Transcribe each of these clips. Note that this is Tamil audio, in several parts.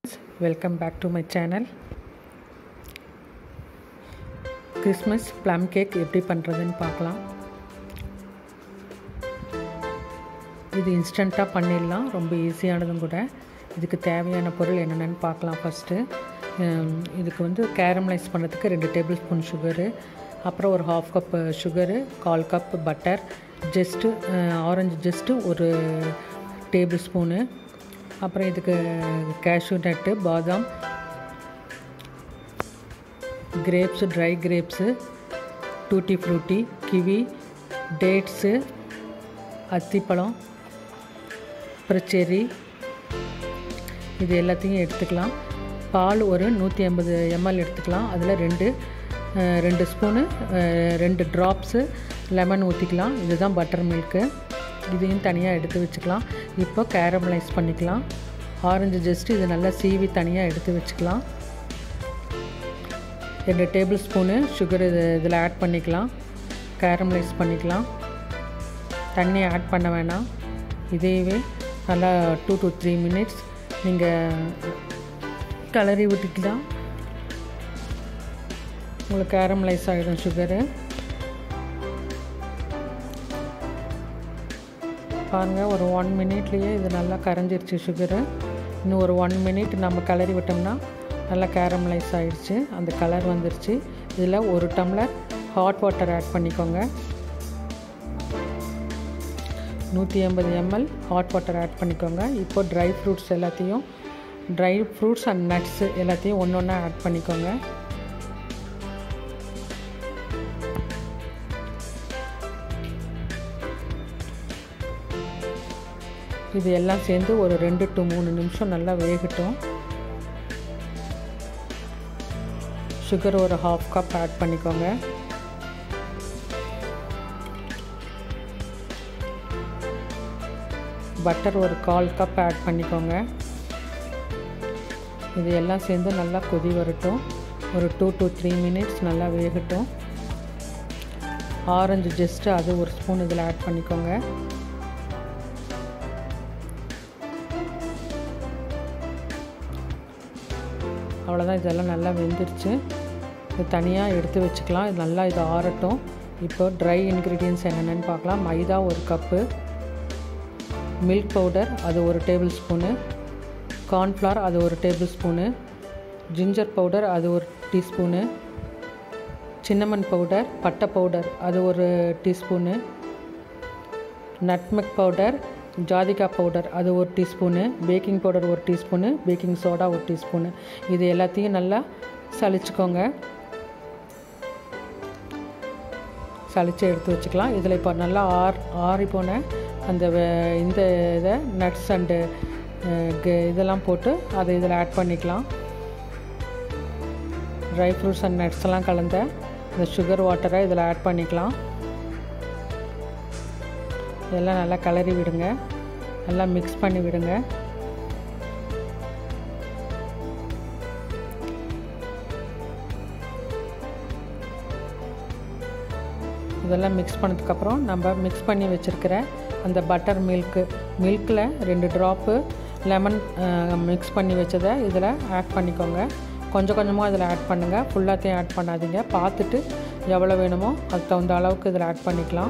Welcome back to my channel. Christmas plum cake எப்படி பண்றதுன்னு பார்க்கலாம். இது இன்ஸ்டன்ட்டா பண்ணிடலாம், ரொம்ப ஈஸியானதும் கூட. இதுக்கு தேவையான பொருள் என்னென்னு பார்க்கலாம். ஃபர்ஸ்ட் இதுக்கு வந்து கேரமலைஸ் பண்ணுறதுக்கு 2 டேபிள் ஸ்பூன் சுகரு, அப்புறம் ஒரு 1/2 cup sugar, 1/4 cup butter, zest orange zest ஒரு டேபிள் ஸ்பூனு, அப்புறம் இதுக்கு கேஷ்யூ நட்டு, பாதாம், grapes, dry grapes, tutti frutti, kiwi, dates, அத்திப்பழம், அப்புறம் செர்ரி, இது எல்லாத்தையும் எடுத்துக்கலாம். பால் ஒரு 150 ml எடுத்துக்கலாம். அதில் 2 ஸ்பூனு 2 ட்ராப்ஸு லெமன் ஊற்றிக்கலாம். இதுதான் பட்டர் மில்க்கு. இதையும் தனியாக எடுத்து வச்சுக்கலாம். இப்போ கேரமலைஸ் பண்ணிக்கலாம். ஆரஞ்சு ஜஸ்ட்டு இது நல்லா சீவி தனியாக எடுத்து வச்சுக்கலாம். 2 டேபிள் ஸ்பூனு சுகர் இதில் ஆட் பண்ணிக்கலாம். கேரமலைஸ் பண்ணிக்கலாம். தண்ணி ஆட் பண்ண வேணாம். இதையவே நல்லா 2 to 3 minutes நீங்கள் கிளறி விட்டுக்கலாம். உங்களுக்கு கேரமலைஸ் ஆகிடும் சுகரு. பாருங்கள், ஒரு 1 minute இது நல்லா கரைஞ்சிருச்சு சுகரு. இன்னும் ஒரு 1 minute நம்ம கிளறி விட்டோம்னா நல்லா கேரமலைஸ் ஆகிடுச்சு. அந்த கலர் வந்துருச்சு. இதில் 1 டம்ளர் ஹாட் வாட்டர் ஆட் பண்ணிக்கோங்க. 150 ml ஹாட் வாட்டர் ஆட் பண்ணிக்கோங்க. இப்போ ட்ரை ஃப்ரூட்ஸ் எல்லாத்தையும், ட்ரை ஃப்ரூட்ஸ் அண்ட் நட்ஸு எல்லாத்தையும் ஒன்று ஒன்றா ஆட் பண்ணிக்கோங்க. இது எல்லாம் சேர்ந்து ஒரு 2 to 3 நிமிஷம் நல்லா வேகட்டும். சுகர் ஒரு 1/2 கப் ஆட் பண்ணிக்கோங்க. பட்டர் ஒரு 1/4 கப் ஆட் பண்ணிக்கோங்க. இது எல்லாம் சேர்ந்து நல்லா கொதி வரட்டும். ஒரு 2 to 3 minutes நல்லா வேகட்டும். ஆரஞ்சு ஜஸ்ட்டு அது ஒரு ஸ்பூன் இதில் ஆட் பண்ணிக்கோங்க. அவ்வளோதான், இதெல்லாம் நல்லா வெந்துருச்சு. இது தனியாக எடுத்து வச்சுக்கலாம். இது நல்லா இது ஆறட்டும். இப்போ ட்ரை இன்க்ரீடியன்ட்ஸ் என்னென்னு பார்க்கலாம். மைதா 1 கப்பு, மில்க் பவுடர் அது 1 டேபிள் ஸ்பூனு, கார்ன்ஃப்ளவர் அது 1 டேபிள் ஸ்பூனு, ஜிஞ்சர் பவுடர் அது 1 டீஸ்பூனு, சின்னமன் பவுடர், பட்டை பவுடர் அது 1 டீஸ்பூனு, நட்மெக் பவுடர், ஜாதிக்காய் பவுடர் அது 1 teaspoon, baking powder 1 teaspoon, baking soda 1 teaspoon. இது எல்லாத்தையும் நல்லா சலிச்சுக்கோங்க. சலித்து எடுத்து வச்சுக்கலாம். இதில் இப்போ நல்லா ஆறி போன அந்த இந்த இதை நட்ஸ் அண்டு இதெல்லாம் போட்டு அதை இதில் ஆட் பண்ணிக்கலாம். ட்ரை ஃப்ரூட்ஸ் அண்ட் நட்ஸ் எல்லாம் கலந்த இந்த சுகர் வாட்டரை இதில் ஆட் பண்ணிக்கலாம். இதெல்லாம் நல்லா கிளறி விடுங்க. நல்லா மிக்ஸ் பண்ணி விடுங்க. இதெல்லாம் மிக்ஸ் பண்ணதுக்கப்புறம் நம்ம மிக்ஸ் பண்ணி வச்சுருக்கிற அந்த பட்டர் மில்கில் 2 ட்ராப்பு லெமன் மிக்ஸ் பண்ணி வச்சதை இதில் ஆட் பண்ணிக்கோங்க. கொஞ்சம் கொஞ்சமாக இதில் ஆட் பண்ணுங்கள். ஃபுல்லாத்தையும் ஆட் பண்ணாதீங்க. பார்த்துட்டு எவ்வளோ வேணுமோ அதுக்கு தகுந்த அளவுக்கு இதில் ஆட் பண்ணிக்கலாம்.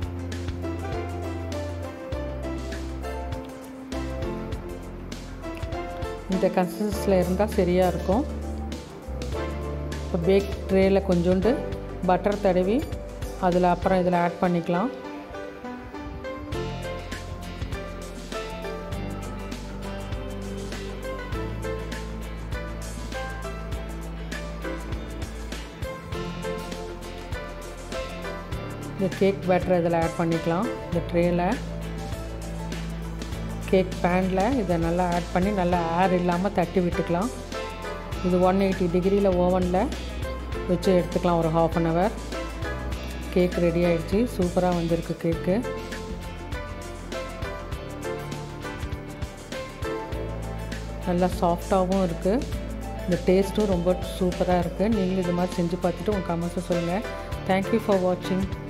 இந்த கன்சிஸ்டன்சியில் இருந்தால் சரியாக இருக்கும். இப்போ பேக் ட்ரேயில் கொஞ்சோண்டு பட்டர் தடவி அதில் அப்புறம் இதில் ஆட் பண்ணிக்கலாம். இந்த கேக் பேட்டரை இதில் ஆட் பண்ணிக்கலாம். இந்த ட்ரேயில் கேக் பேனில் இதை நல்லா ஆட் பண்ணி நல்லா ஏர் இல்லாமல் தட்டி விட்டுக்கலாம். இது 180 டிகிரியில் ஓவனில் வச்சு எடுத்துக்கலாம். ஒரு 1/2 hour. கேக் ரெடி ஆகிடுச்சு. சூப்பராக வந்திருக்கு கேக்கு. நல்லா சாஃப்டாகவும் இருக்குது. இந்த டேஸ்ட்டும் ரொம்ப சூப்பராக இருக்குது. நீங்களும் இது மாதிரி செஞ்சு பார்த்துட்டு உங்கள் கமெண்ட்ஸை சொல்லுங்கள். தேங்க்யூ ஃபார் வாட்சிங்.